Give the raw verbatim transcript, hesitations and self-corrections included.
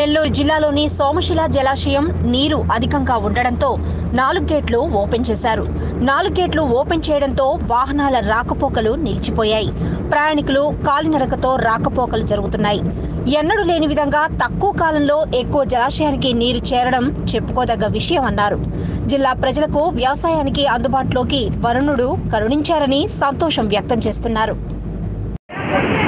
నెల్లూరు జిల్లాలోని సోమశిల జలాశయం నీరు అధికంగా ఉండడంతో నాలుగు గేట్లు ఓపెన్ చేశారు. నాలుగు గేట్లు ఓపెన్ చేయడంతో వాహనాల రాకపోకలు నిలిచిపోయాయి. ప్రయాణికులు కాలినడకతో రాకపోకలు జరుగుతున్నాయి. ఎన్నడూ లేని విధంగా తక్కువ కాలంలో ఎక్కువ జలాశయానికి నీరు చేరడం చెప్పుకోదగ్గ విషయం అన్నారు. జిల్లా ప్రజలకు వ్యవసాయానికి అందుబాటులోకి వరుణుడు కరుణించారని సంతోషం వ్యక్తం చేస్తున్నారు.